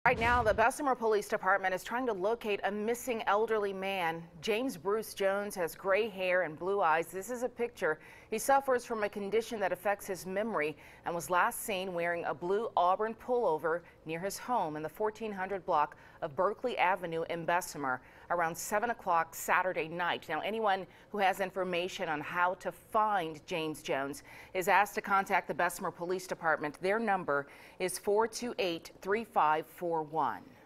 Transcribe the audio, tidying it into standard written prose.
Right now, the Bessemer Police Department is trying to locate a missing elderly man. James Bruce Jones has gray hair and blue eyes. This is a picture. He suffers from a condition that affects his memory and was last seen wearing a blue Auburn pullover near his home in the 1400 block of Berkeley Avenue in Bessemer around 7 o'clock Saturday night. Now, anyone who has information on how to find James Jones is asked to contact the Bessemer Police Department. Their number is 428-3541.